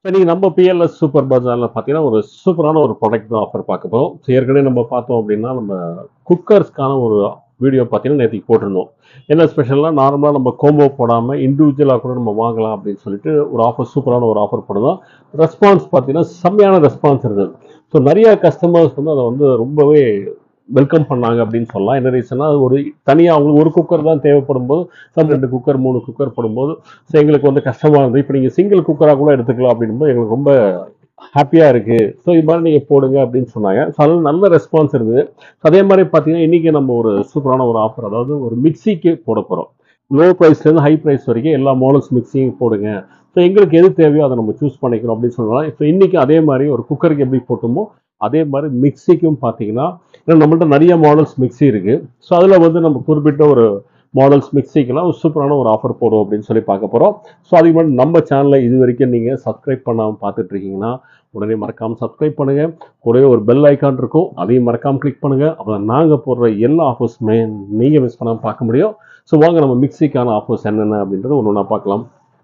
இன்னைக்கு நம்ம BLS super பஜார்ல பார்த்தீங்கன்னா, ஒரு சூப்பரான ஒரு ப்ராடக்ட் தான் ஆஃபர் பார்க்க போறோம். ஏற்கனவே நம்ம பார்த்தோம் அப்படின்னா, நம்ம குக்கர்ஸ்க்கான ஒரு வீடியோ பார்த்தீங்கன்னா, நேத்திக்கு போட்டிருந்தோம். என்ன ஸ்பெஷல்னா, நார்மலா நம்ம கோம்போ போடாம இண்டிவிஜுவலா கூட நம்ம வாங்கலாம் அப்படின்னு சொல்லிட்டு ஒரு ஆஃபர் சூப்பரான ஒரு ஆஃபர் போட்டிருந்தோம். ரெஸ்பான்ஸ் பார்த்தீங்கன்னா, செம்மையான ரெஸ்பான்ஸ் இருந்தது. ஸோ நெறைய கஸ்டமர்ஸ் வந்து அத வந்து ரொம்பவே வெல்கம் பண்ணாங்க அப்படின்னு சொல்லலாம். என்ன ரீசன்னா, அது ஒரு தனியா அவங்களுக்கு ஒரு குக்கர் தான் தேவைப்படும்போது, 2 குக்கர், 3 குக்கர் போடும்போது, ஸோ எங்களுக்கு வந்து கஷ்டமா இருந்தது. இப்ப நீங்க சிங்கிள் குக்கரா கூட எடுத்துக்கலாம் அப்படின்னும்போது எங்களுக்கு ரொம்ப ஹாப்பியா இருக்கு. ஸோ இது மாதிரி நீங்க போடுங்க அப்படின்னு சொன்னாங்க. ஸோ அதுல நல்ல ரெஸ்பான்ஸ் இருந்தது. அதே மாதிரி பார்த்தீங்கன்னா, இன்னைக்கு நம்ம ஒரு சூப்பரான ஒரு ஆஃபர், அதாவது ஒரு மிக்ஸிக்கு போட போறோம். லோ பிரைஸ்ல இருந்து ஹை பிரைஸ் வரைக்கும் எல்லா மாடல்ஸ் மிக்ஸியும் போடுங்க. ஸோ எங்களுக்கு எது தேவையோ அதை நம்ம சூஸ் பண்ணிக்கிறோம் அப்படின்னு சொல்லலாம். இப்போ இன்னைக்கு அதே மாதிரி ஒரு குக்கருக்கு எப்படி போட்டோமோ அதே மாதிரி மிக்ஸிக்கும் பார்த்தீங்கன்னா, ஏன்னா நம்மள்ட்ட நிறைய மாடல்ஸ் மிக்ஸி இருக்கு. ஸோ அதில் வந்து நம்ம குறிப்பிட்ட ஒரு மாடல்ஸ் மிக்ஸிக்கெல்லாம் ஒரு சூப்பரான ஒரு ஆஃபர் போடுவோம் அப்படின்னு சொல்லி பார்க்க போகிறோம். ஸோ அதுக்கு முன்னாடி நம்ம சேனலை இது வரைக்கும் நீங்கள் சப்ஸ்கிரைப் பண்ணாமல் பார்த்துட்டு இருக்கீங்கன்னா உடனே மறக்காமல் சப்ஸ்கிரைப் பண்ணுங்க. கூடவே ஒரு பெல் ஐக்கான் இருக்கும், அதையும் மறக்காமல் கிளிக் பண்ணுங்க. அப்போ நாங்கள் போடுற எல்லா ஆஃபர்ஸுமே நீங்கள் மிஸ் பண்ணாமல் பார்க்க முடியும். ஸோ வாங்க நம்ம மிக்ஸிக்கான ஆஃபர்ஸ் என்னென்ன அப்படின்றத ஒன்று ஒன்றா பார்க்கலாம்.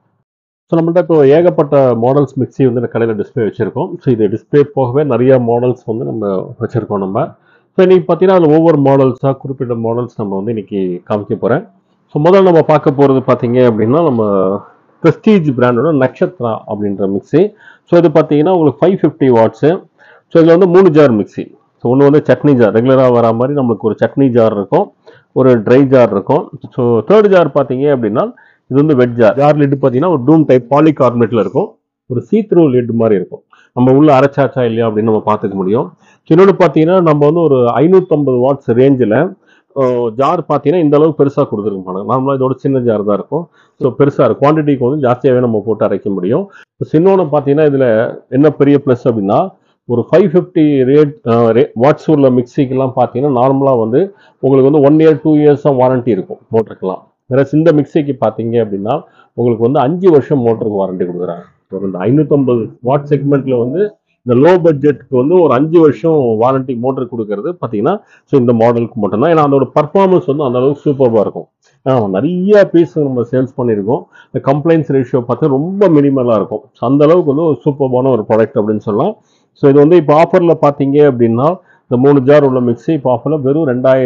ஸோ நம்மள்ட்ட இப்போ ஏகப்பட்ட மாடல்ஸ் மிக்ஸி வந்து கடையில் டிஸ்பிளே வச்சுருக்கோம். ஸோ இது டிஸ்பிளே போகவே நிறைய மாடல்ஸ் வந்து நம்ம வச்சுருக்கோம் நம்ம. ஸோ இன்னைக்கு பார்த்தீங்கன்னா அதில் ஒவ்வொரு மாடல்ஸாக குறிப்பிட்ட மாடல்ஸ் நம்ம வந்து இன்னைக்கு காமிக்க போகிறேன். ஸோ முதல்ல நம்ம பார்க்க போகிறது பார்த்தீங்க அப்படின்னா, நம்ம ப்ரெஸ்டீஜ் பிராண்டோட நக்ஷத்ரா அப்படின்ற மிக்ஸி. ஸோ இது பார்த்தீங்கன்னா உங்களுக்கு 550 வாட்ஸு. ஸோ இதில் வந்து 3 ஜார் மிக்ஸி. ஸோ ஒன்று வந்து சட்னி ஜார், ரெகுலராக வர மாதிரி நம்மளுக்கு ஒரு சட்னி ஜார் இருக்கும், ஒரு ட்ரை ஜார் இருக்கும். ஸோ தேர்ட் ஜார் பார்த்தீங்க அப்படின்னா, இது வந்து வெட் ஜார். ஜார் லிட் பார்த்தீங்கன்னா ஒரு டூம் டைப் பாலிகார்பனேட்ல இருக்கும். ஒரு சீத்ரூ லிட் மாதிரி இருக்கும். நம்ம உள்ள அரைச்சாச்சா இல்லையா அப்படின்னு நம்ம பார்த்துக்க முடியும். இன்னொன்று பார்த்தீங்கன்னா, நம்ம வந்து ஒரு 550 வாட்ஸ் ரேஞ்சில் ஜார் பார்த்தீங்கன்னா இந்த அளவுக்கு பெருசாக கொடுத்துருக்க மாட்டாங்க. நார்மலாக இதோட சின்ன ஜார் தான் இருக்கும். ஸோ பெருசாக இருக்கும், குவான்டிட்டிக்கு வந்து ஜாஸ்தியாகவே நம்ம போட்டு அரைக்க முடியும். இன்னொன்று பார்த்தீங்கன்னா இதில் என்ன பெரிய ப்ளஸ் அப்படின்னா, ஒரு 550 வாட்ஸ் உள்ள மிக்சிக்கெல்லாம் பார்த்தீங்கன்னா நார்மலாக வந்து உங்களுக்கு வந்து 1 இயர் 2 இயர்ஸ் தான் வாரண்டி இருக்கும் மோட்டருக்கெல்லாம். வேற இந்த மிக்சிக்கு பார்த்தீங்க அப்படின்னா உங்களுக்கு வந்து 5 வருஷம் மோட்டருக்கு வாரண்டி கொடுக்குறாங்க. ஒரு இந்த 550 வாட் செக்மெண்ட்ல வந்து இந்த லோ பட்ஜெட்டுக்கு வந்து ஒரு 5 வருஷம் வாரண்டி மோட்டர் கொடுக்கறது பார்த்தீங்கன்னா, ஸோ இந்த மாடலுக்கு மட்டும்தான். ஏன்னா அதோட பர்ஃபார்மன்ஸ் வந்து அந்த அளவுக்கு சூப்பராக இருக்கும். நிறைய பீஸ் நம்ம சேல்ஸ் பண்ணியிருக்கோம். இந்த கம்ப்ளைண்ட்ஸ் ரேஷியோ பார்த்தா ரொம்ப மினிமலாக இருக்கும். ஸோ அந்த அளவுக்கு வந்து ஒரு சூப்பரான ஒரு ப்ராடக்ட் அப்படின்னு சொல்லலாம். ஸோ இது வந்து இப்போ ஆஃபரில் பார்த்தீங்க அப்படின்னா, இந்த 3 ஜார் உள்ள மிக்ஸி இப்போ ஆஃபரில் வெறும்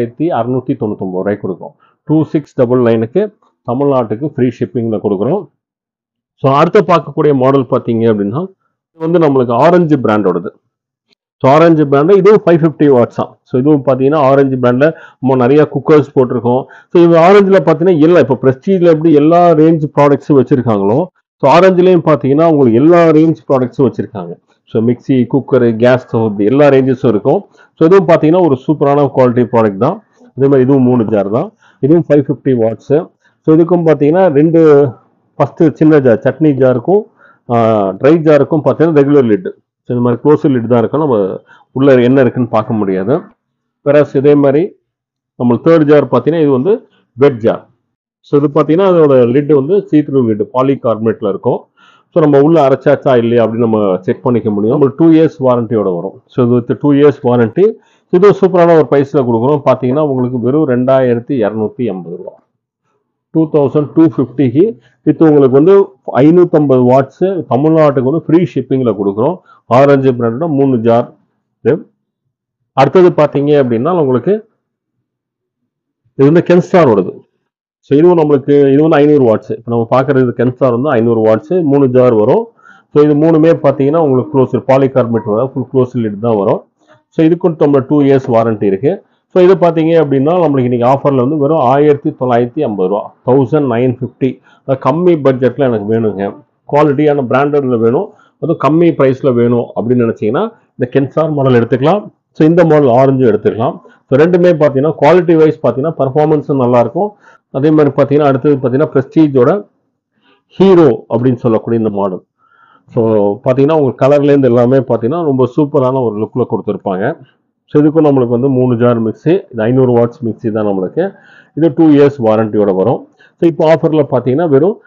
2699 ரூபாய் கொடுக்கும். 2699க்கு தமிழ்நாட்டுக்கு ஃப்ரீ ஷிப்பிங்கில் கொடுக்குறோம். ஸோ அடுத்து பார்க்கக்கூடிய மாடல் பார்த்தீங்க அப்படின்னா, இது வந்து நம்மளுக்கு ஆரஞ்சு பிராண்டோடது. ஸோ ஆரஞ்சு பிராண்டில் இதுவும் 550 வாட்ஸ் தான். ஸோ இதுவும் பார்த்தீங்கன்னா ஆரஞ்சு பிராண்டில் நம்ம நிறைய குக்கர்ஸ் போட்டிருக்கோம். ஸோ இது ஆரஞ்சில் பார்த்தீங்கன்னா எல்லாம் இப்போ ப்ரெஸ்டீஜில் எப்படி எல்லா ரேஞ்ச் ப்ராடக்ட்ஸும் வச்சுருக்காங்களோ, ஸோ ஆரஞ்சுலேயும் பார்த்தீங்கன்னா உங்களுக்கு எல்லா ரேஞ்ச் ப்ராடக்ட்ஸும் வச்சுருக்காங்க. So mixie, cooker, gas stove இப்படி எல்லா ரேஞ்சஸும் இருக்கும். ஸோ இதுவும் பார்த்தீங்கன்னா ஒரு சூப்பரான குவாலிட்டி ப்ராடக்ட் தான். அதே மாதிரி இதுவும் 3 ஜார் தான். இதுவும் 550 வாட்ஸு. ஸோ இதுக்கும் பார்த்தீங்கன்னா ரெண்டு, ஃபஸ்ட்டு சின்ன ஜார் சட்னி ஜாருக்கும் ட்ரை ஜாருக்கும் பார்த்தீங்கன்னா ரெகுலர் லிட். ஸோ இந்த மாதிரி க்ளோஸ் லிட் தான் இருக்கும். நம்ம உள்ள என்ன இருக்குன்னு பார்க்க முடியாது. வேற இதே மாதிரி நம்ம தேர்ட் ஜார் பார்த்தீங்கன்னா இது வந்து வெட் ஜார். ஸோ இது பார்த்தீங்கன்னா அதோட லிட் வந்து சீத்ரூ லிட் பாலிகார்பனேட்ல இருக்கும். ஸோ நம்ம உள்ள அரைச்சாச்சா இல்லையா அப்படின்னு நம்ம செக் பண்ணிக்க முடியும். நம்மளுக்கு 2 இயர்ஸ் வாரண்டியோட வரும். ஸோ இது வித் 2 இயர்ஸ் வாரண்டி. இது சூப்பரான ஒரு ப்ரைஸில் கொடுக்குறோம். பார்த்தீங்கன்னா உங்களுக்கு வெறும் 2280 ரூபா, 2250க்கு வித் உங்களுக்கு வந்து 550 வாட்ஸு தமிழ்நாட்டுக்கு வந்து ஃப்ரீ ஷிப்பிங்கில் கொடுக்குறோம். ஆரஞ்சு பிராண்டோட 3 ஜார். அடுத்தது பார்த்தீங்க அப்படின்னா உங்களுக்கு இது வந்து கென்ஸ்டாரோடது. ஸோ இதுவும் நம்மளுக்கு இது வந்து 500 வாட்ஸ். இப்போ நம்ம பார்க்குறது கென்ஸ்டார் வந்து 500 வாட்ஸு 3 ஜார் வரும். ஸோ இது மூணுமே பார்த்தீங்கன்னா உங்களுக்கு க்ளோஸ் பாலிகார்பனேட் வரும், ஃபுல் க்ளோஸ் லிட் தான் வரும். ஸோ இதுக்கும் நம்ம 2 இயர்ஸ் வாரண்டி இருக்கு. ஸோ இது பார்த்தீங்க அப்படின்னா நம்மளுக்கு இன்னைக்கு ஆஃபரில் வந்து வெறும் 1950 ரூபா, 1950. கம்மி பட்ஜெட்டில் எனக்கு வேணுங்க, குவாலிட்டியான பிராண்டட்ல வேணும், அதுவும் கம்மி ப்ரைஸில் வேணும் அப்படின்னு நினச்சிங்கன்னா இந்த கென்சார் மாடல் எடுத்துக்கலாம். ஸோ இந்த மாடல் ஆரஞ்சு எடுத்துக்கலாம். ஸோ ரெண்டுமே பார்த்தீங்கன்னா குவாலிட்டி வைஸ் பார்த்தீங்கன்னா பர்ஃபார்மன்ஸும் நல்லாயிருக்கும். அதே மாதிரி பார்த்தீங்கன்னா அடுத்தது பார்த்தீங்கன்னா ப்ரெஸ்டீஜோட ஹீரோ அப்படின்னு சொல்லக்கூடிய இந்த மாடல். ஸோ பார்த்தீங்கன்னா உங்கள் கலர்லேருந்து எல்லாமே பார்த்தீங்கன்னா ரொம்ப சூப்பரான ஒரு லுக்கில் கொடுத்துருப்பாங்க. ஸோ இதுக்கும் நம்மளுக்கு வந்து 3 ஜார் மிக்ஸி, இது 500 வாட்ஸ் மிக்ஸி தான் நம்மளுக்கு. இது 2 இயர்ஸ் வாரண்டியோட வரும். ஸோ இப்போ ஆஃபரில் பார்த்தீங்கன்னா வெறும்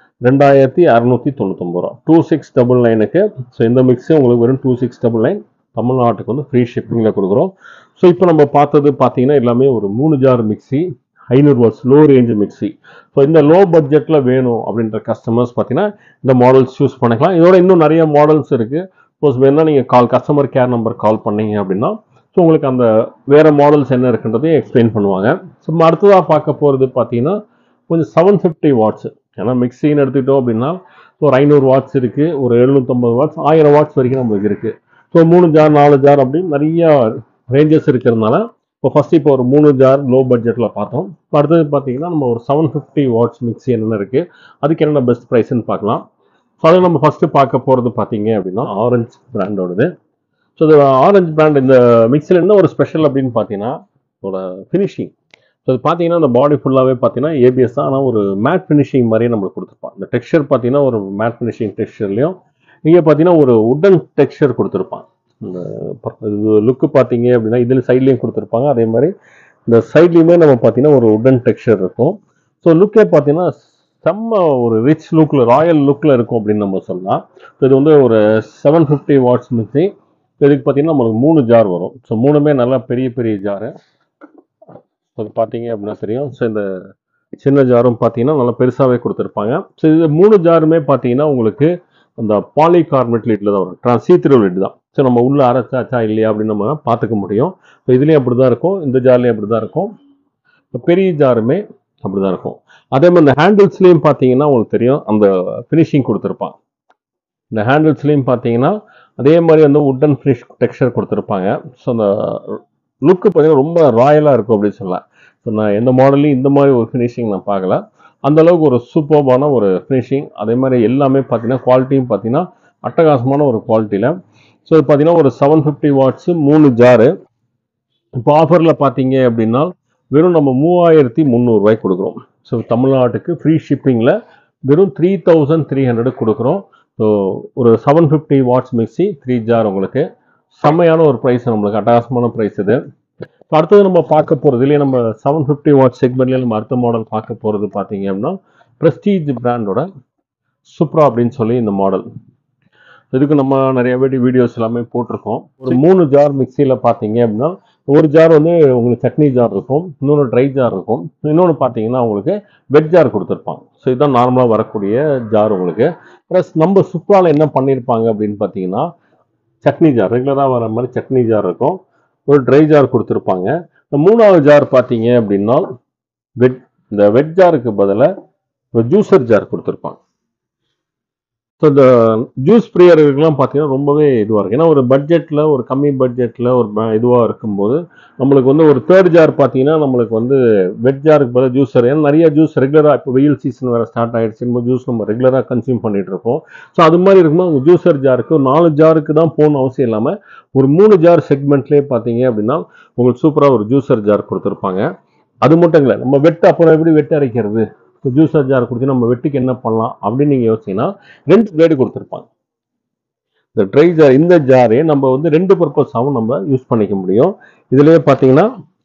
2699 ரூபா, 2699க்கு. ஸோ இந்த மிக்ஸி உங்களுக்கு வெறும் 2699 தமிழ்நாட்டுக்கு வந்து ஃப்ரீ ஷிப்பிங்கில் கொடுக்குறோம். ஸோ இப்போ நம்ம பார்த்தது பார்த்தீங்கன்னா எல்லாமே ஒரு 3 jar mixie, 500 watts low range mixie. So இந்த லோ பட்ஜெட்டில் வேணும் அப்படின்ற கஸ்டமர்ஸ் பார்த்தீங்கன்னா இந்த மாடல்ஸ் சூஸ் பண்ணிக்கலாம். இதோட இன்னும் நிறைய மாடல்ஸ் இருக்குது. சப்போஸ் வேணும்னா நீங்கள் கஸ்டமர் கேர் நம்பர் கால் பண்ணீங்க அப்படின்னா ஸோ உங்களுக்கு அந்த வேறு மாடல்ஸ் என்ன இருக்குன்றதையும் எக்ஸ்பிளைன் பண்ணுவாங்க. ஸோ அடுத்ததாக பார்க்க போகிறது பார்த்தீங்கன்னா கொஞ்சம் 750 வாட்ஸ். ஏன்னா மிக்ஸின்னு எடுத்துக்கிட்டோம் அப்படின்னா ஒரு 500 வாட்ஸ் இருக்குது, ஒரு 750 வாட்ஸ், 1000 வாட்ஸ் வரைக்கும் நம்மளுக்கு இருக்குது. ஸோ 3 ஜார் 4 ஜார் அப்படின்னு நிறைய ரேஞ்சஸ் இருக்கிறதுனால இப்போ ஒரு 3 ஜார் லோ பட்ஜெட்டில் பார்த்தோம். இப்போ அடுத்தது பார்த்தீங்கன்னா நம்ம ஒரு 750 வாட்ஸ் மிக்ஸி என்னென்ன இருக்குது, அதுக்கு என்னென்ன பெஸ்ட் ப்ரைஸ்ன்னு பார்க்கலாம். ஸோ அதை நம்ம ஃபஸ்ட்டு பார்க்க போகிறது பார்த்தீங்க அப்படின்னா ஆரஞ்ச் பிராண்டோடது. ஸோ இது ஆரஞ்ச் பிராண்ட் இந்த மிக்ஸியில் என்ன ஒரு ஸ்பெஷல் அப்படின்னு பார்த்தீங்கன்னா இதோட ஃபினிஷிங். ஸோ இது பார்த்தீங்கன்னா அந்த பாடி ஃபுல்லாகவே பார்த்தீங்கன்னா ஏபிஎஸ் தான், ஆனால் ஒரு மேட் ஃபினிஷிங் மாதிரியே நம்மளுக்கு கொடுத்துருப்பான். இந்த டெக்ஸ்சர் பார்த்தீங்கன்னா ஒரு மேட் ஃபினிஷிங் டெக்ஸ்சர்லையும் இங்கே பார்த்தீங்கன்னா ஒரு உட்டன் டெக்ஸ்சர் கொடுத்துருப்பான். இந்த லுக்கு பார்த்தீங்க அப்படின்னா இதில் சைட்லேயும் கொடுத்துருப்பாங்க, அதே மாதிரி இந்த சைட்லேயுமே நம்ம பார்த்தீங்கன்னா ஒரு உட்டன் டெக்ஸ்சர் இருக்கும். ஸோ லுக்கே பார்த்தீங்கன்னா செம்ம ஒரு ரிச் லுக்கில் ராயல் லுக்கில் இருக்கும் அப்படின்னு நம்ம சொல்லலாம். ஸோ இது வந்து ஒரு 750 வாட்ஸ் மிக்ஸி. இதுக்கு பார்த்தீங்கன்னா நம்மளுக்கு 3 ஜார் வரும். ஸோ 3மே நல்லா பெரிய பெரிய ஜாரு. அது பார்த்தீங்க அப்படின்னா தெரியும். ஸோ இந்த சின்ன ஜாரும் பார்த்தீங்கன்னா நல்லா பெருசாகவே கொடுத்துருப்பாங்க. ஸோ இது 3 ஜாருமே பார்த்தீங்கன்னா உங்களுக்கு அந்த பாலிகார்பனேட் லிட்டில் தான் வரும், சீத்ரூ லிட் தான். ஸோ நம்ம உள்ள அரைச்சாச்சா இல்லையா அப்படின்னு நம்ம பார்த்துக்க முடியும். ஸோ இதுலேயும் அப்படி தான் இருக்கும், இந்த ஜார்லேயும் அப்படி தான் இருக்கும், இப்போ பெரிய ஜாருமே அப்படி தான் இருக்கும். அதே மாதிரி இந்த ஹேண்டில்ஸ்லேயும் பார்த்தீங்கன்னா உங்களுக்கு தெரியும் அந்த ஃபினிஷிங் கொடுத்துருப்பாங்க. இந்த ஹேண்டில்ஸ்லேயும் பார்த்தீங்கன்னா அதே மாதிரி வந்து உட்டன் ஃபினிஷ் டெக்ஸ்சர் கொடுத்துருப்பாங்க. ஸோ அந்த லுக்கு பார்த்தீங்கன்னா ரொம்ப ராயலாக இருக்கும் அப்படின்னு சொல்லலாம். ஸோ நான் எந்த மாடல்லையும் இந்த மாதிரி ஒரு ஃபினிஷிங் நான் பார்க்கல. அந்தளவுக்கு ஒரு சூப்பர்பான ஒரு ஃபினிஷிங். அதே மாதிரி எல்லாமே பார்த்தீங்கன்னா குவாலிட்டியும் பார்த்தீங்கன்னா அட்டகாசமான ஒரு குவாலிட்டியில். ஸோ இது பார்த்தீங்கன்னா ஒரு 750 வாட்ஸு 3 ஜாரு. இப்போ ஆஃபரில் பார்த்தீங்க அப்படின்னா வெறும் நம்ம 3300 கொடுக்குறோம். ஸோ தமிழ்நாட்டுக்கு ஃப்ரீ ஷிப்பிங்கில் வெறும் 3300 கொடுக்குறோம். ஸோ ஒரு 750 வாட்ஸ் மிக்ஸி 3 ஜார் உங்களுக்கு செம்மையான ஒரு ப்ரைஸ், நம்மளுக்கு அட்டகாசமான ப்ரைஸ் இது. அடுத்தது நம்ம பார்க்க போகிறது இல்லையா, நம்ம 750 வாட்ஸ் செக்மெண்ட்லேயே நம்ம அடுத்த மாடல் பார்க்க போகிறது பார்த்தீங்க அப்படின்னா ப்ரெஸ்டீஜ் பிராண்டோட சூப்ரா அப்படின்னு சொல்லி இந்த மாடல். இதுக்கு நம்ம நிறைய வீடியோஸ் எல்லாமே போட்டிருக்கோம். ஒரு 3 ஜார் மிக்சியில் பார்த்தீங்க அப்படின்னா ஒரு ஜார் வந்து உங்களுக்கு சட்னி ஜார் இருக்கும், இன்னொன்று ட்ரை ஜார் இருக்கும், இன்னொன்று பார்த்தீங்கன்னா உங்களுக்கு வெட் ஜார் கொடுத்துருப்பாங்க. ஸோ இதுதான் நார்மலாக வரக்கூடிய ஜார் உங்களுக்கு. ப்ளஸ் நம்ம சூப்ராவில் என்ன பண்ணியிருப்பாங்க அப்படின்னு பார்த்தீங்கன்னா சட்னி ஜார், ரெகுலராக வர மாதிரி சட்னி ஜார் இருக்கும், ஒரு ட்ரை ஜார் கொடுத்துருப்பாங்க. இந்த 3வது ஜார் பார்த்தீங்க அப்படின்னா இந்த வெட் ஜாருக்கு பதிலாக ஒரு ஜூஸர் ஜார் கொடுத்துருப்பாங்க. ஸோ இந்த ஜூஸ் பிரியர்களுக்கெல்லாம் பார்த்தீங்கன்னா ரொம்பவே இதுவாக இருக்குது. ஏன்னா ஒரு பட்ஜெட்டில் ஒரு கம்மி பட்ஜெட்டில் ஒரு இதுவாக இருக்கும்போது நம்மளுக்கு வந்து ஒரு 3rd ஜார் பார்த்தீங்கன்னா நம்மளுக்கு வந்து வெட் ஜாருக்கு பதிலாக ஜூஸர். ஏன்னா நிறைய ஜூஸ் ரெகுலராக இப்போ வெயில் சீசன் வேறு ஸ்டார்ட் ஆகிடுச்சு, ஜூஸ் நம்ம ரெகுலராக கன்சியூம் பண்ணிகிட்டு இருப்போம். ஸோ அது மாதிரி இருக்கும்போது உங்கள் ஜூஸர் ஜாருக்கு ஒரு 4 ஜாருக்கு தான் போகணும் அவசியம் இல்லாமல் ஒரு 3 ஜார் செக்மெண்ட்லேயே பார்த்தீங்க அப்படின்னா உங்களுக்கு சூப்பராக ஒரு ஜூஸர் ஜார் கொடுத்துருப்பாங்க. அது மட்டும் இல்லை, நம்ம அப்புறம் எப்படி வெட்டு அரைக்கிறது, ஜூஸர் ஜார் கொடுத்து நம்ம வெட்டுக்கு என்ன பண்ணலாம் அப்படின்னு நீங்கள் யோசிச்சீங்கன்னா 2 பிளேடு கொடுத்துருப்பாங்க. இந்த ட்ரை ஜார் இந்த ஜாரே நம்ம வந்து 2 பர்பஸாகவும் நம்ம யூஸ் பண்ணிக்க முடியும். இதுலயே பார்த்தீங்கன்னா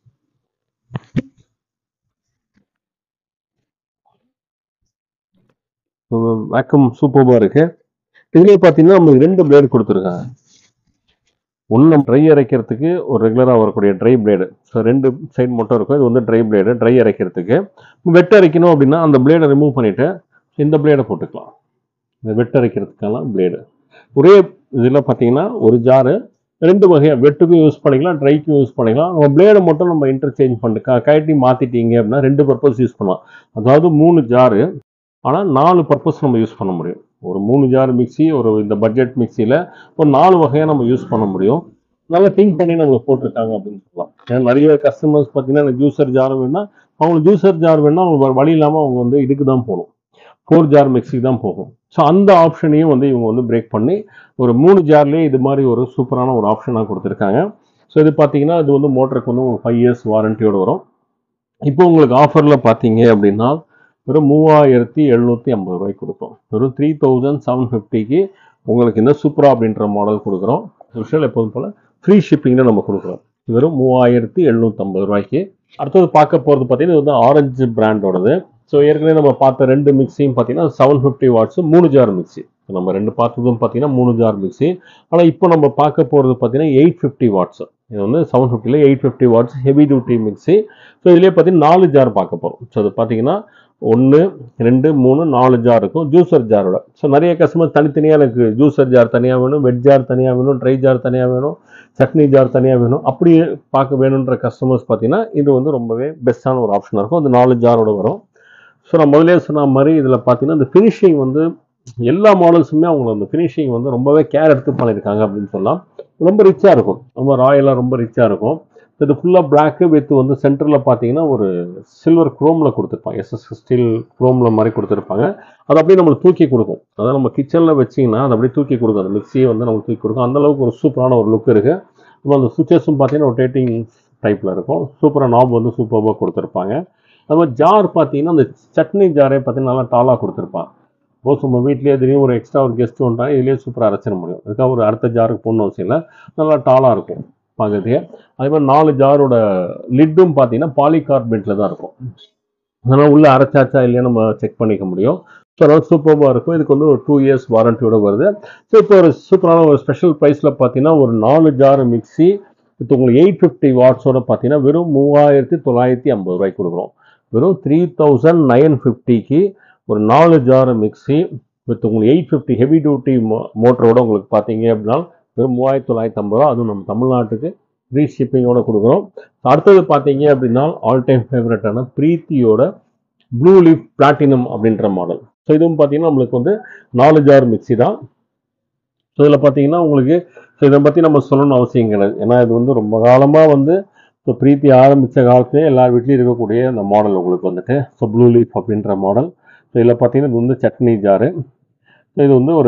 வேக்யூம் சூப்பராக இருக்கு. இதுலயே பார்த்தீங்கன்னா நமக்கு 2 பிளேடு கொடுத்துருக்காங்க. ஒன்று நம்ம ட்ரை அரைக்கிறதுக்கு ஒரு ரெகுலராக வரக்கூடிய ட்ரை பிளேடு. ஸோ 2 சைடு மட்டும் இருக்கும். இது வந்து ட்ரை பிளேடு, ட்ரை அரைக்கிறதுக்கு. வெட்டு அரைக்கணும் அப்படின்னா அந்த பிளேடை ரிமூவ் பண்ணிவிட்டு இந்த பிளேடை போட்டுக்கலாம். இந்த வெட்டு அரைக்கிறதுக்கெல்லாம் பிளேடு ஒரே இதில் பார்த்தீங்கன்னா ஒரு ஜாரு 2 வகையாக வெட்டுக்கும் யூஸ் பண்ணிக்கலாம், ட்ரைக்கும் யூஸ் பண்ணிக்கலாம். நம்ம பிளேடை மட்டும் நம்ம இன்டர்சேஞ்ச் பண்ணிட்டு கழட்டி மாற்றிட்டீங்க அப்படின்னா 2 பர்பஸ் யூஸ் பண்ணலாம். அதாவது 3 ஜாரு, ஆனால் 4 பர்பஸ் நம்ம யூஸ் பண்ண முடியும். ஒரு 3 ஜார் மிக்ஸி ஒரு இந்த பட்ஜெட் மிக்ஸியில் ஒரு 4 வகையாக நம்ம யூஸ் பண்ண முடியும். நல்லா திங்க் பண்ணி நம்ம போட்டிருக்காங்க அப்படின்னு சொல்லலாம். ஏன்னா நிறைய கஸ்டமர்ஸ் பார்த்தீங்கன்னா எனக்கு ஜூஸர் ஜார் வேணும்னா அவங்களுக்கு ஜூஸர் ஜார் வேணும்னா அவங்க வழி இல்லாமல் அவங்க வந்து இதுக்கு தான் போகணும், 4 ஜார் மிக்ஸிக்கு தான் போகும். ஸோ அந்த ஆப்ஷனையும் வந்து இவங்க வந்து பிரேக் பண்ணி ஒரு 3 ஜார்லேயே இது மாதிரி ஒரு சூப்பரான ஒரு ஆப்ஷனாக கொடுத்துருக்காங்க. ஸோ இது பார்த்தீங்கன்னா இது வந்து மோட்டருக்கு வந்து உங்களுக்கு 5 இயர்ஸ் வாரண்டியோடு வரும். இப்போ உங்களுக்கு ஆஃபரில் பார்த்தீங்க அப்படின்னா வெறும் 3750 கொடுப்போம். வெறும் 3750க்கு உங்களுக்கு இந்த சூப்பரா அப்படின்ற மாடல் கொடுக்குறோம். விஷயம் எப்போதும் போல் ஃப்ரீ ஷிப்பிங்கில் நம்ம கொடுக்குறோம். வெறும் 3750 அடுத்தது பார்க்க போகிறது பார்த்தீங்கன்னா இது வந்து ஆரஞ்சு பிராண்டோடது. ஸோ ஏற்கனவே நம்ம பார்த்த 2 மிக்ஸியும் பார்த்தீங்கன்னா 750 வாட்ஸு 3 ஜார் மிக்ஸி. நம்ம ரெண்டு பார்த்ததும் பார்த்தீங்கன்னா 3 ஜார் மிக்ஸி. ஆனால் இப்போ நம்ம பார்க்க போகிறது பார்த்தீங்கன்னா 850 வாட்ஸ். இது வந்து 750ல 850 watts heavy duty mixie. So இதுலேயே பார்த்தீங்கன்னா 4 ஜார் பார்க்க போகிறோம். ஸோ அது பார்த்தீங்கன்னா 1 2 3 4 ஜார் இருக்கும் ஜூஸர் ஜாரோட. ஸோ நிறைய கஸ்டமர் தனித்தனியாக எனக்கு ஜூஸர் ஜார் தனியாக வேணும், வெட் ஜார் தனியாக வேணும், ட்ரை ஜார் தனியாக வேணும், சட்னி ஜார் தனியாக வேணும், அப்படி பார்க்க வேணுன்ற கஸ்டமர்ஸ் பார்த்தீங்கன்னா இது வந்து ரொம்பவே பெஸ்ட்டான ஒரு ஆப்ஷனாக இருக்கும். அது 4 ஜாரோட வரும். ஸோ நான் முதலே சொன்ன மாதிரி இதில் பார்த்தீங்கன்னா இந்த ஃபினிஷிங் வந்து எல்லா மாடல்ஸுமே அவங்க அந்த ஃபினிஷிங் வந்து ரொம்பவே கேர் எடுத்து பண்ணியிருக்காங்க அப்படின்னு சொல்லலாம். ரொம்ப ரிச்சாக இருக்கும், ரொம்ப ராயலாக ரொம்ப ரிச்சாக இருக்கும். இது ஃபுல்லாக பிளாக்கு வித் வந்து சென்டரில் பார்த்தீங்கன்னா ஒரு சில்வர் குரோமில் கொடுத்துருப்பாங்க, எஸ்எஸ் ஸ்டீல் குரோமில் மாதிரி கொடுத்துருப்பாங்க. அது அப்படியே நம்மளுக்கு தூக்கி கொடுக்கும். அதாவது நம்ம கிச்சனில் வச்சிங்கன்னா அது அப்படியே தூக்கி கொடுக்கும், அந்த மிக்சியை வந்து நம்மளுக்கு தூக்கி கொடுக்கும். அந்தளவுக்கு ஒரு சூப்பரான ஒரு லுக் இருக்குது. இப்போ அந்த சுவிச்சஸும் பார்த்தீங்கன்னா ரொட்டேட்டிங் டைப்பில் இருக்கும். சூப்பராக நாப் வந்து சூப்பராக கொடுத்துருப்பாங்க. அது மாதிரி ஜார் பார்த்தீங்கன்னா அந்த சட்னி ஜாரே பார்த்தீங்கன்னா நல்லா டாலாக கொடுத்துருப்பான். சப்போஸ் நம்ம வீட்லேயே திடீர்னு ஒரு எக்ஸ்ட்ரா ஒரு கெஸ்ட் வந்துட்டாங்க, இதுலேயே சூப்பராக அரைச்சிட முடியும். அதுக்காக ஒரு அடுத்த ஜாருக்கு போடணும் அவசியம் இல்லை, நல்லா டாலாக இருக்கும் பார்க்கறதுக்கே. அதே மாதிரி 4 ஜாரோட லிட்டும் பார்த்தீங்கன்னா பாலிகார்பனேட்டில் தான் இருக்கும். அதனால் உள்ளே அரைச்சாச்சா இல்லையா நம்ம செக் பண்ணிக்க முடியும். ஸோ அதனால் சூப்பராக இருக்கும். இதுக்கு வந்து ஒரு 2 இயர்ஸ் வாரண்டியோட வருது. ஸோ இப்போ ஒரு சூப்பரான ஒரு ஸ்பெஷல் ப்ரைஸில் பார்த்தீங்கன்னா ஒரு 4 ஜார் மிக்ஸி இப்போ உங்களுக்கு 850 வாட்ஸோட பார்த்தீங்கன்னா வெறும் 3950 ரூபாய்க்கு கொடுக்குறோம். வெறும் 3950க்கு ஒரு 4 ஜார் மிக்ஸி வித் உங்களுக்கு 850 ஹெவி டியூட்டி மோட்டரோட உங்களுக்கு பார்த்தீங்க அப்படின்னா வெறும் 3950 ரூபா. அதுவும் நம்ம தமிழ்நாட்டுக்கு ஃப்ரீ ஷிப்பிங்கோட கொடுக்குறோம். அடுத்தது பார்த்தீங்க அப்படின்னா ஆல் டைம் ஃபேவரட்டான பிரீத்தியோட ப்ளூ லீஃப் பிளாட்டினம் அப்படின்ற மாடல். ஸோ இதுவும் பார்த்தீங்கன்னா நம்மளுக்கு வந்து 4 ஜார் மிக்ஸி தான். ஸோ இதில் பார்த்தீங்கன்னா உங்களுக்கு ஸோ இதை பற்றி நம்ம சொல்லணும்னு அவசியம் கிடையாது. ஏன்னா இது வந்து ரொம்ப காலமாக வந்து ஸோ பிரீத்தி ஆரம்பித்த காலத்துலேயே எல்லார் வீட்லேயும் இருக்கக்கூடிய அந்த மாடல் உங்களுக்கு வந்துட்டு ஸோ ப்ளூ லீஃப் அப்படின்ற மாடல். ஸோ இதில் பார்த்தீங்கன்னா இது வந்து சட்னி ஜாரு, இது வந்து ஒரு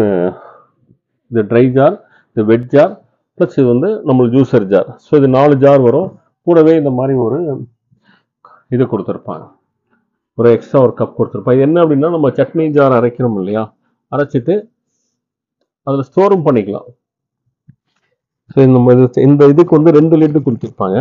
இது ட்ரை ஜார், இது வெட் ஜார், ப்ளஸ் இது வந்து நம்மளுக்கு ஜூஸர் ஜார். ஸோ இது 4 ஜார் வரும். கூடவே இந்த மாதிரி ஒரு இது கொடுத்துருப்பாங்க, ஒரு எக்ஸ்ட்ரா ஒரு கப் கொடுத்துருப்பாங்க. இது என்ன அப்படின்னா நம்ம சட்னி ஜார் அரைக்கிறோம் இல்லையா, அரைச்சிட்டு அதில் ஸ்டோரும் பண்ணிக்கலாம். ஸோ இந்த இதுக்கு வந்து 2 லிட்டு கொடுத்துருப்பாங்க.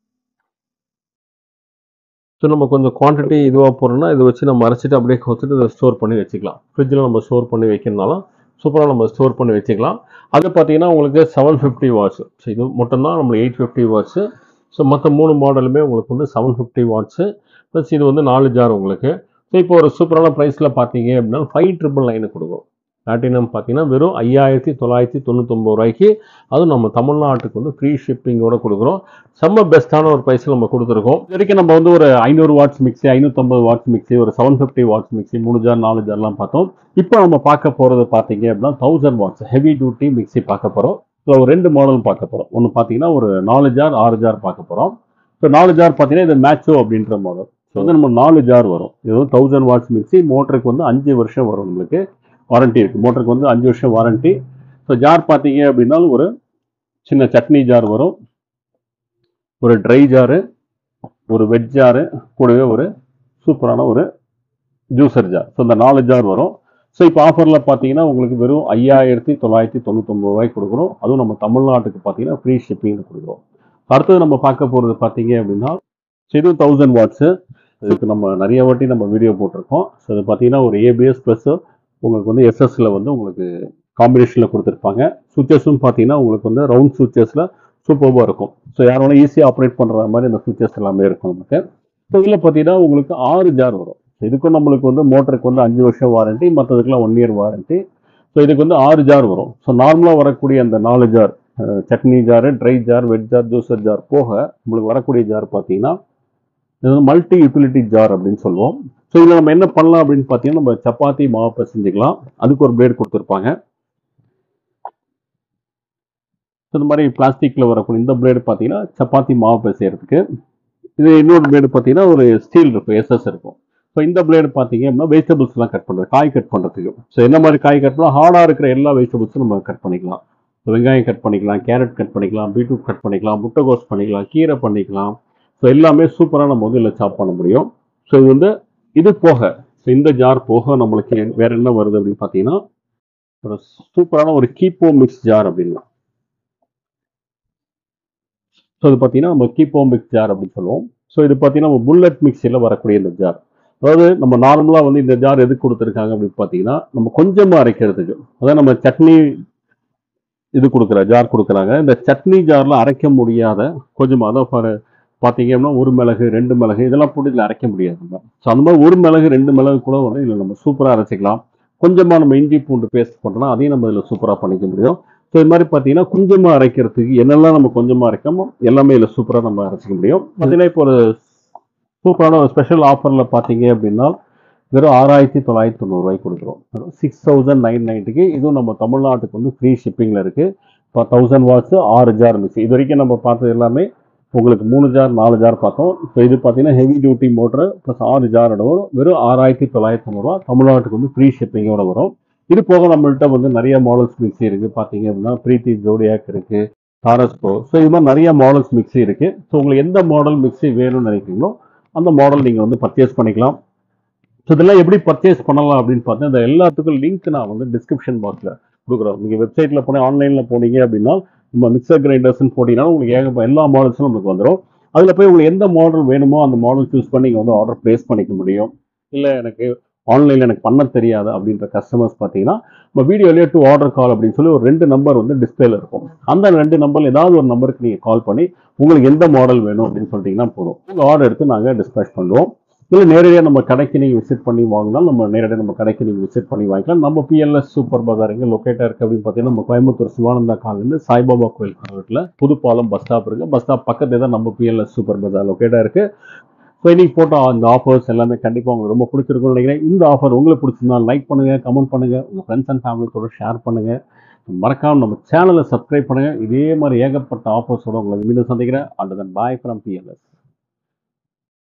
ஸோ நம்ம கொஞ்சம் குவான்டிட்டி இதுவாக போகிறோம்னா இதை வச்சு நம்ம அரைச்சிட்டு அப்படியே கொடுத்துட்டு இதை ஸ்டோர் பண்ணி வச்சுக்கலாம். ஃப்ரிட்ஜில் நம்ம ஸ்டோர் பண்ணி வைக்கிறதுனால சூப்பராக நம்ம ஸ்டோர் பண்ணி வச்சுக்கலாம். அது பார்த்தீங்கன்னா உங்களுக்கு 750 வாட்ஸ். ஸோ இது மட்டும்தான் நம்மளுக்கு 850 வாட்ஸு. ஸோ மற்ற 3 மாடலுமே உங்களுக்கு வந்து 750 வாட்ஸு ப்ளஸ் இது வந்து 4 ஜார் உங்களுக்கு. ஸோ இப்போ ஒரு சூப்பரான ப்ரைஸில் பார்த்தீங்க அப்படின்னா 5999 கொடுக்கும். பிளாட்டினம் பார்த்தீங்கன்னா வெறும் 5999 ரூபாய்க்கு, அதுவும் நம்ம தமிழ்நாட்டுக்கு வந்து ஃப்ரீ ஷிப்பிங்கோட கொடுக்குறோம். செம்ம பெஸ்ட்டான ஒரு ப்ரைஸில் நம்ம கொடுத்துருக்கோம். இது வரைக்கும் நம்ம வந்து ஒரு 500 வாட்ஸ் மிக்ஸி, 550 வாட்ஸ் மிக்ஸி, ஒரு 750 வாட்ஸ் மிக்ஸி, 3 ஜார் 4 ஜார்லாம் பார்த்தோம். இப்போ நம்ம பார்க்க போகிறது பார்த்தீங்க அப்படின்னா 1000 வாட்ஸ் ஹெவி டியூட்டி மிக்ஸி பார்க்க போகிறோம். ஸோ ஒரு 2 மாடல் பார்க்க போகிறோம். ஒன்று பார்த்தீங்கன்னா ஒரு 4 ஜார் 6 ஜார் பார்க்க போகிறோம். ஸோ 4 ஜார் பார்த்தீங்கன்னா இது மேட்சோ அப்படின்ற மாடல். ஸோ வந்து நம்ம 4 ஜார் வரும். இது வந்து 1000 வாட்ஸ் மிக்ஸி. மோட்டருக்கு வந்து 5 வருஷம் வரும், நம்மளுக்கு வாரண்டி இருக்குது. மோட்டருக்கு வந்து 5 வருஷம் வாரண்டி. ஸோ ஜார் பார்த்தீங்க அப்படின்னா ஒரு சின்ன சட்னி ஜார் வரும், ஒரு ட்ரை ஜாரு, ஒரு வெட் ஜாரு, கூடவே ஒரு சூப்பரான ஒரு ஜூஸர் ஜார். ஸோ இந்த 4 ஜார் வரும். ஸோ இப்போ ஆஃபரில் பார்த்தீங்கன்னா உங்களுக்கு வெறும் 5999 ரூபாய்க்கு கொடுக்குறோம். அதுவும் நம்ம தமிழ்நாட்டுக்கு பார்த்தீங்கன்னா ஃப்ரீ ஷிப்பிங் கொடுக்குறோம். அடுத்தது நம்ம பார்க்க போகிறது பார்த்தீங்க அப்படின்னா ஸோ இதுவும் 1000 வாட்ஸு. இதுக்கு நம்ம நிறைய வாட்டி நம்ம வீடியோ போட்டிருக்கோம். ஸோ இது பார்த்தீங்கன்னா ஒரு ஏபிஎஸ் ப்ளஸ் உங்களுக்கு வந்து எஸ்எஸ்ல வந்து உங்களுக்கு காம்பினேஷனில் கொடுத்துருப்பாங்க. சுவிச்சஸும் பார்த்தீங்கன்னா உங்களுக்கு வந்து ரவுண்ட் சுவிச்சஸில் சூப்பராக இருக்கும். ஸோ யார் வேணால் ஈஸியாக ஆப்ரேட் பண்ணுற மாதிரி அந்த சுவிச்சஸ் எல்லாமே இருக்கும் நமக்கு. ஸோ இதில் பார்த்தீங்கன்னா உங்களுக்கு 6 ஜார் வரும். இதுக்கும் நம்மளுக்கு வந்து மோட்டருக்கு வந்து 5 வருஷம் வாரண்டி, மற்றதுக்கெல்லாம் 1 இயர் வாரண்டி. ஸோ இதுக்கு வந்து 6 ஜார் வரும். ஸோ நார்மலாக வரக்கூடிய அந்த 4 jar chutney jar, dry jar, wet jar, juicer jar போக உங்களுக்கு வரக்கூடிய ஜார் பார்த்தீங்கன்னா இது வந்து மல்டி யூட்டிலிட்டி ஜார் அப்படின்னு சொல்லுவோம். ஸோ இதில் நம்ம என்ன பண்ணலாம் அப்படின்னு பார்த்தீங்கன்னா நம்ம சப்பாத்தி மாவு பிசைஞ்சிக்கலாம். அதுக்கு ஒரு பிளேட் கொடுத்துருப்பாங்க. இந்த மாதிரி பிளாஸ்டிக்கில் வரக்கூடிய இந்த பிளேடு பார்த்தீங்கன்னா சப்பாத்தி மாவு பிசைறதுக்கு. இது இன்னொரு பிளேடு பார்த்தீங்கன்னா ஒரு ஸ்டீல் இருக்கும், எஸ்எஸ் இருக்கும். ஸோ இந்த பிளேடு பார்த்தீங்க அப்படின்னா வெஜிடபிள்ஸ்லாம் கட் பண்ணுறது, காய் கட் பண்ணுறதுக்கு. ஸோ என்ன மாதிரி காய் கட் பண்ணால் ஹார்டாக இருக்கிற எல்லா வெஜிடபிள்ஸும் நம்ம கட் பண்ணிக்கலாம். வெங்காயம் கட் பண்ணிக்கலாம், கேரட் கட் பண்ணிக்கலாம், பீட்ரூட் கட் பண்ணிக்கலாம், முட்டைகோஸ் பண்ணிக்கலாம், கீரை பண்ணிக்கலாம். ஸோ எல்லாமே சூப்பராக நம்ம வந்து இதில் சாப் பண்ண முடியும். ஸோ இது வந்து இது போக, ஸோ இந்த ஜார் போக நம்மளுக்கு வேற என்ன வருது அப்படின்னு பார்த்தீங்கன்னா ஒரு சூப்பரான ஒரு கீப்போ மிக்ஸ் ஜார் அப்படின்னு. ஸோ இது பார்த்தீங்கன்னா நம்ம கீப்போ மிக்ஸ் ஜார் அப்படின்னு சொல்லுவோம். ஸோ இது பார்த்தீங்கன்னா நம்ம புல்லட் மிக்சியில் வரக்கூடிய இந்த ஜார். அதாவது நம்ம நார்மலா வந்து இந்த ஜார் எதுக்கு குடுத்துருக்காங்க அப்படின்னு பார்த்தீங்கன்னா, நம்ம கொஞ்சமா அரைக்கிறதுக்கு. அதான் நம்ம சட்னி இது ஜார் குடுக்குறாங்க. இந்த சட்னி ஜார்ல அரைக்க முடியாத கொஞ்சமா அதான் பார்த்தீங்க அப்படின்னா, 1 மிளகு, 2 மிளகு இதெல்லாம் போட்டு இதில அரைக்க முடியாது நம்ம. ஸோ அந்த மாரி 1 மிளகு, 2 மிளகு கூட வந்து இதில நம்ம சூப்பரா அரைச்சுக்கலாம். கொஞ்சமா நம்ம இஞ்சி பூண்டு பேஸ்ட் பண்றோம்னா, அதையும் நம்ம இதில சூப்பரா பண்ணிக்க முடியும். ஸோ இது மாரி பார்த்தீங்கன்னா, கொஞ்சமா அரைக்கிறதுக்கு என்னெல்லாம் நம்ம கொஞ்சமா அரைக்கமோ, எல்லாமே இதில சூப்பரா நம்ம அரைச்சுக்க முடியும். பார்த்தீங்கன்னா, இப்போ ஒரு சூப்பரான ஒரு ஸ்பெஷல் ஆஃபர்ல பார்த்தீங்க அப்படின்னா, வெறும் ரூ. 6,990 குடுக்குறோம். 6,990க்கு இதுவும் நம்ம தமிழ்நாட்டுக்கு வந்து ஃப்ரீ ஷிப்பிங்ல இருக்கு. இப்போ 1000 வாட்ஸ் 6 ஜார் மிக்ஸி. இதுவரைக்கும் நம்ம பார்த்தது எல்லாமே உங்களுக்கு 3 ஜார், 4 ஜார் பார்த்தோம். இப்போ இது பார்த்தீங்கன்னா ஹெவி டியூட்டி மோட்டர் ப்ளஸ் 6 ஜாரோட வரும். வெறும் ரூ. 6,990 தமிழ்நாட்டுக்கு வந்து ஃப்ரீ ஷிப்பிங்கோட வரும். இது போக நம்மள்ட்ட வந்து நிறைய மாடல்ஸ் மிக்ஸி இருக்கு. பார்த்தீங்க அப்படின்னா பிரீத்தி ஜோடியாக் இருக்கு, தாரஸ் ப்ரோ. ஸோ இது மாதிரி நிறைய மாடல்ஸ் மிக்ஸி இருக்கு. ஸோ உங்களுக்கு எந்த மாடல் மிக்ஸி வேணும்னு நினைக்கிறீங்களோ அந்த மாடல் நீங்க வந்து பர்ச்சேஸ் பண்ணிக்கலாம். ஸோ இதெல்லாம் எப்படி பர்ச்சேஸ் பண்ணலாம் அப்படின்னு பார்த்தா இந்த எல்லாத்துக்கும் லிங்க் நான் வந்து டிஸ்கிரிப்ஷன் பாக்ஸில் கொடுக்குறோம். நீங்கள் வெப்சைட்டில் போனீங்க ஆன்லைனில் போனீங்க அப்படின்னா நம்ம மிக்சர் கிரைண்டர்ஸ்னு போட்டிங்கன்னா உங்களுக்கு எல்லா மாடல்ஸும் நமக்கு வந்துடும். அதில் போய் உங்களுக்கு எந்த மாடல் வேணுமோ அந்த மாடல் சூஸ் பண்ணி நீங்கள் வந்து ஆர்டர் ப்ளேஸ் பண்ணிக்க முடியும். இல்லை எனக்கு ஆன்லைனில் எனக்கு பண்ண தெரியாது அப்படின்ற கஸ்டமர்ஸ் பார்த்தீங்கன்னா நம்ம வீடியோலேயே டு ஆர்டர் கால் அப்படின்னு சொல்லி ஒரு 2 நம்பர் வந்து டிஸ்பிளேல இருக்கும். அந்த 2 நம்பர் ஏதாவது ஒரு நம்பருக்கு நீங்கள் கால் பண்ணி உங்களுக்கு எந்த மாடல் வேணும் அப்படின்னு சொல்லிட்டீங்கன்னா போதும். உங்கள் ஆர்டர் எடுத்து நாங்கள் டிஸ்பேச் பண்ணுவோம். இல்லை நேரடியாக நம்ம கடைக்கு நீங்கள் விசிட் பண்ணி வாங்கினால் நம்ம நேரடியாக நம்ம கடைக்கு நீங்கள் விசிட் பண்ணி வாங்கிக்கலாம். நம்ம பிஎல்எஸ் சூப்பர் பஜார் எங்கே லொக்கேட்டாக இருக்குது அப்படின்னு பார்த்தீங்கன்னா நம்ம கோயம்புத்தூர் சிவானந்தா காலேருந்து சாய்பாபா கோயில் ரோட்டில் புதுப்பாலம் பஸ் ஸ்டாப் இருக்குது. பஸ் ஸ்டாப் பக்கத்தில் தான் நம்ம பிஎல்எஸ் சூப்பர் பஜார் லொக்கேட்டாக இருக்குது. ஸோ இன்னைக்கு போட்ட அந்த ஆஃபர்ஸ் எல்லாமே கண்டிப்பாக உங்களுக்கு ரொம்ப பிடிச்சிருக்கும்னு நினைக்கிறேன். இந்த ஆஃபர் உங்களுக்கு பிடிச்சிருந்தா லைக் பண்ணுங்கள், கமெண்ட் பண்ணுங்கள், உங்கள் ஃப்ரெண்ட்ஸ் அண்ட் ஃபேமிலிஸோட ஷேர் பண்ணுங்கள். மறக்காமல் நம்ம சேனலை சப்ஸ்கிரைப் பண்ணுங்கள். இதே மாதிரி ஏகப்பட்ட ஆஃபர்ஸோட உங்களை மீண்டும் சந்திக்கிறேன். And then bye from BLS.